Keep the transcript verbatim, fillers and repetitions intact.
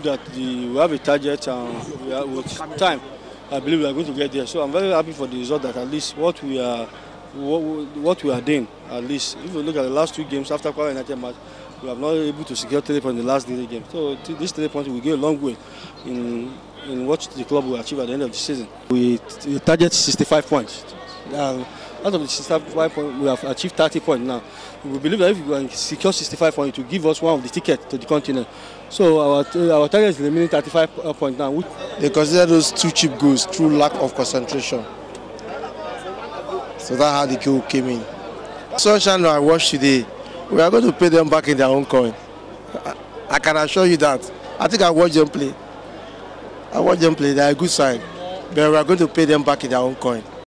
that the, we have a target and we are, with time, I believe we are going to get there. So I'm very happy for the result that at least what we are, what, what we are doing, at least if you look at the last two games after Kwara United match, we have not been able to secure three points in the last three games. So this three points will go a long way in in what the club will achieve at the end of the season. We, we target sixty-five points. Uh, out of the sixty-five points, we have achieved thirty points now. We believe that if we can secure sixty-five points, it will give us one of the tickets to the continent. So our our target is remaining thirty-five points now. They consider those two cheap goals through lack of concentration. So that's how the goal came in. Sunshine I watched today, we are going to pay them back in their own coin. I, I can assure you that. I think I watched them play. I watched them play. They are a good side. But we are going to pay them back in their own coin.